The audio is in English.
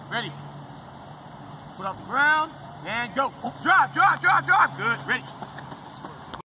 Ready. Foot off the ground and go. Drive, drive, drive, drive.